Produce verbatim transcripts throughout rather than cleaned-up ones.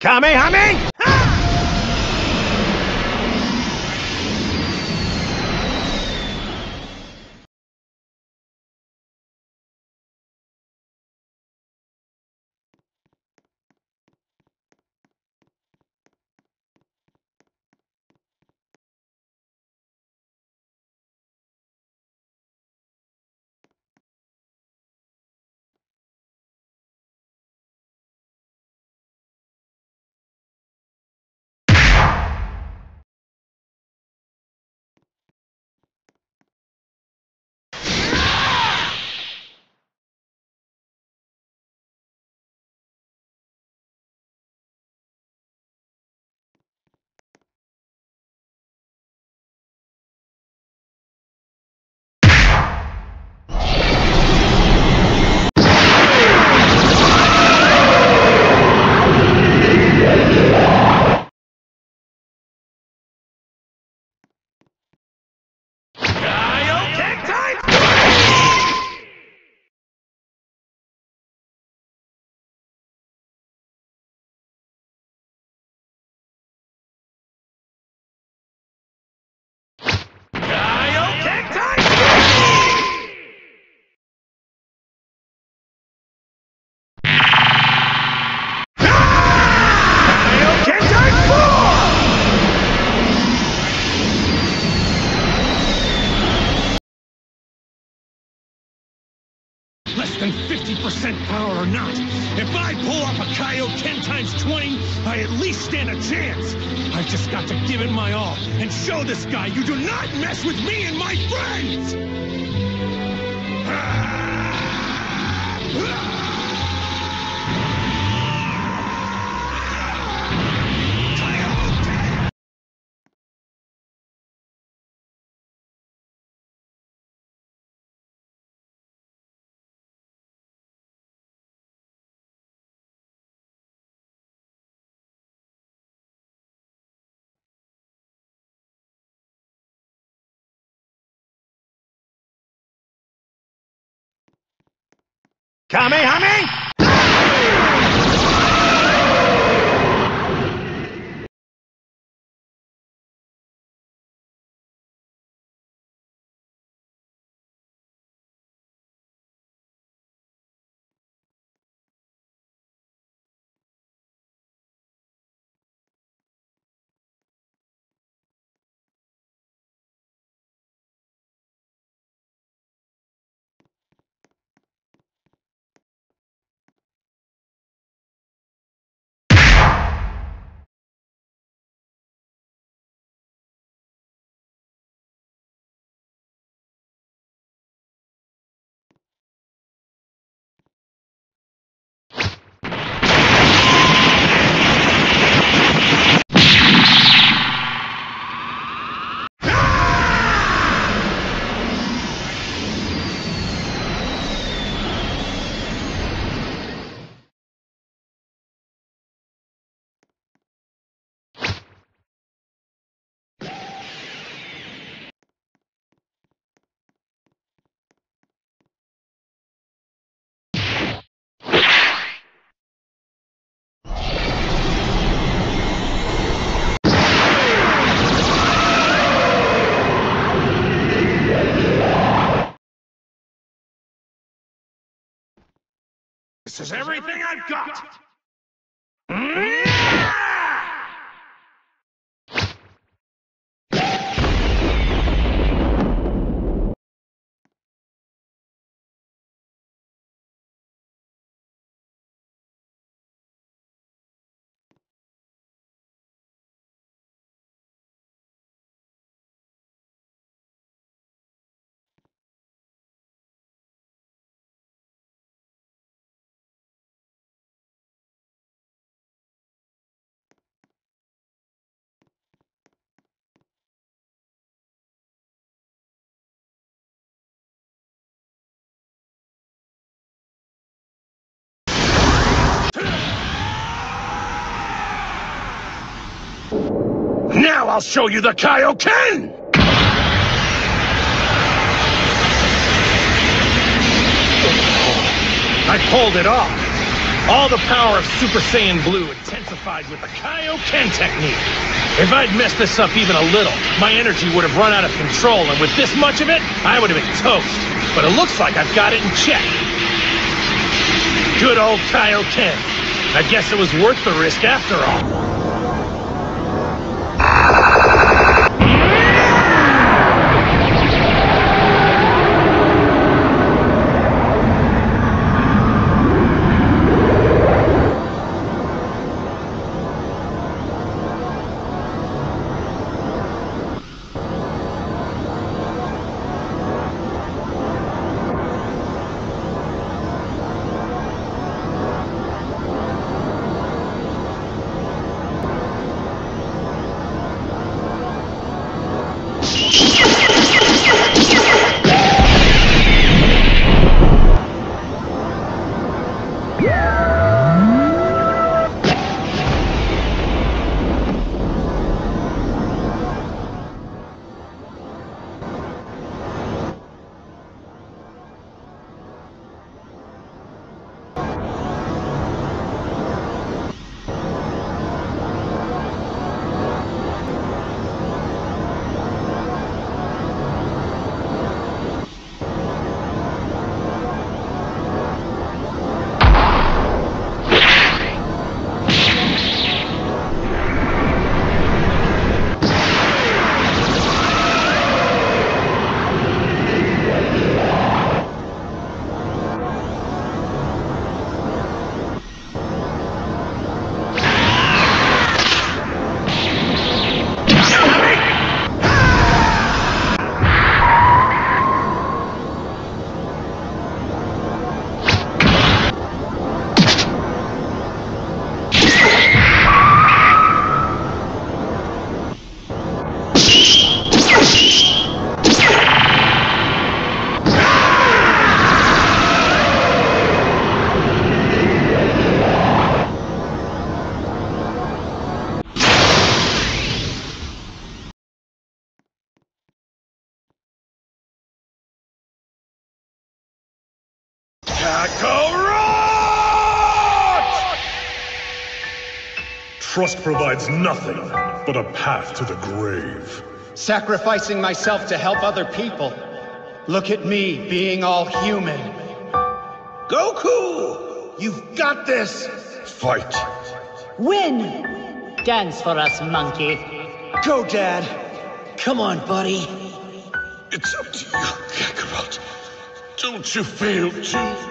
Kamehame! Kaioken time! Kaioken time! Kaioken time four! Less than fifty percent power or not, if I pull off a Kaioken times twenty, I at least stand a chance. I've just got to give it my all and show this guy you do not mess with me and my friends! Kamehame! This is everything I've got! Now I'll show you the Kaioken! I pulled it off! All the power of Super Saiyan Blue intensified with the Kaioken technique. If I'd messed this up even a little, my energy would have run out of control, and with this much of it, I would have been toast. But it looks like I've got it in check. Good old Kaioken. I guess it was worth the risk after all. Trust provides nothing but a path to the grave. Sacrificing myself to help other people. Look at me, being all human. Goku! You've got this! Fight! Win! Dance for us, monkey. Go, Dad! Come on, buddy. It's up to you, Kakarot. Don't you fail to...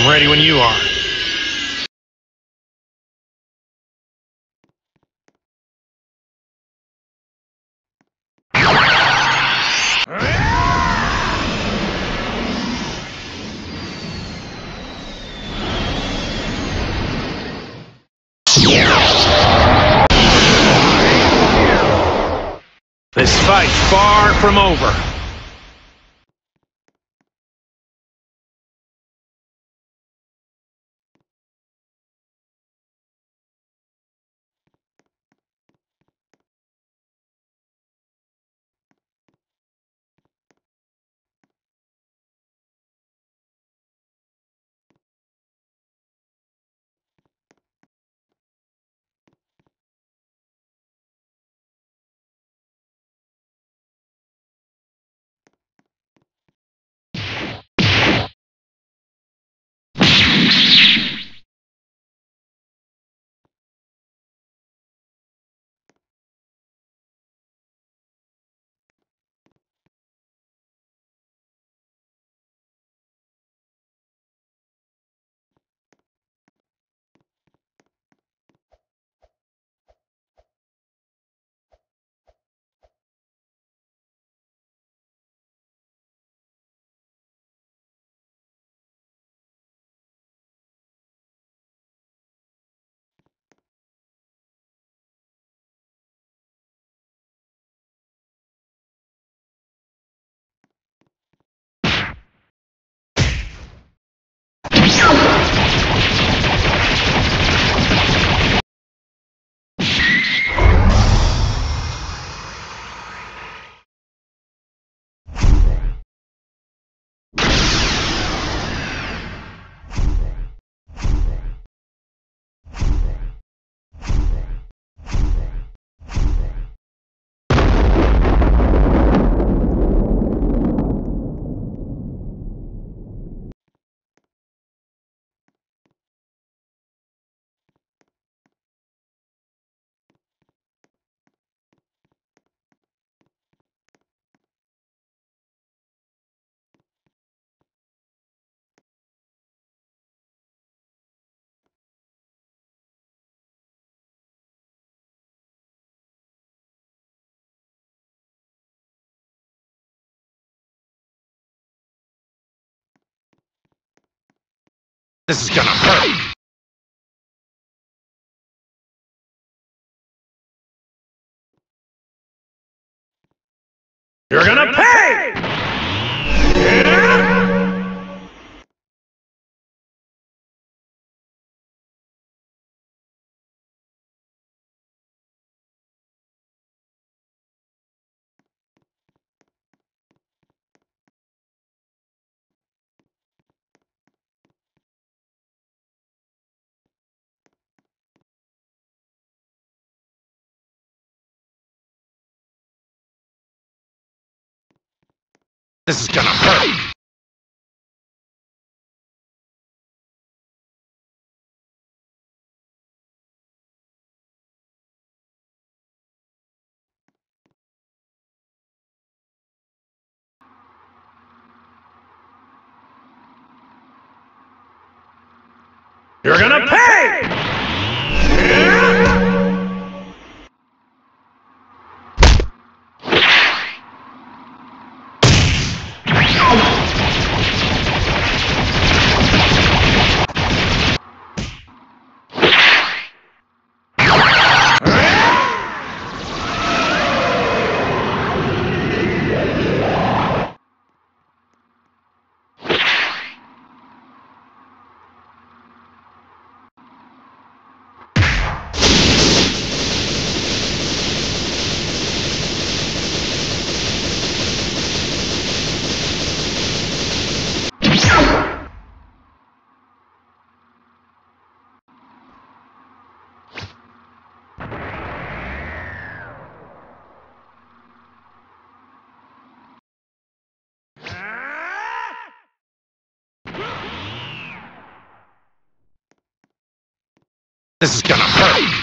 ready when you are. This fight's far from over. This is gonna hurt. You're gonna pay! Yeah! This is gonna hurt. You're gonna pay! Yeah! This is gonna hurt.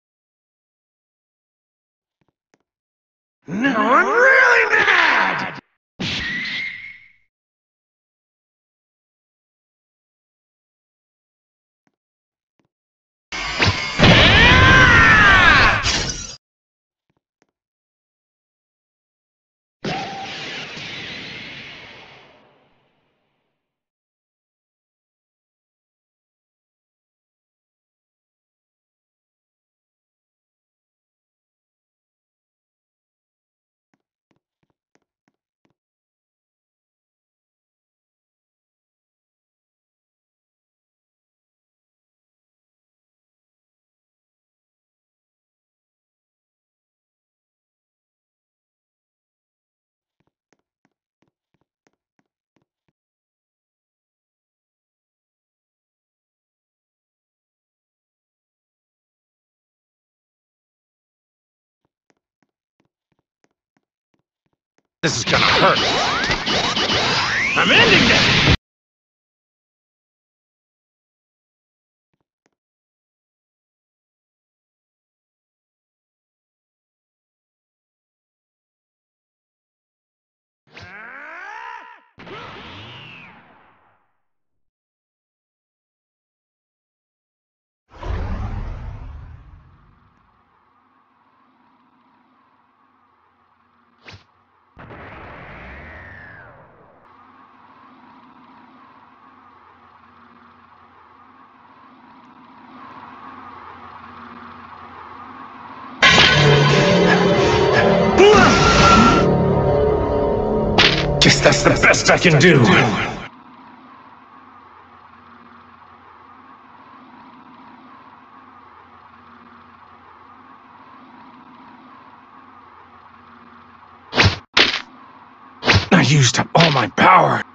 Now I'm really mad! This is gonna hurt. I'm ending this! Guess that's the best I can do. I used up all my power.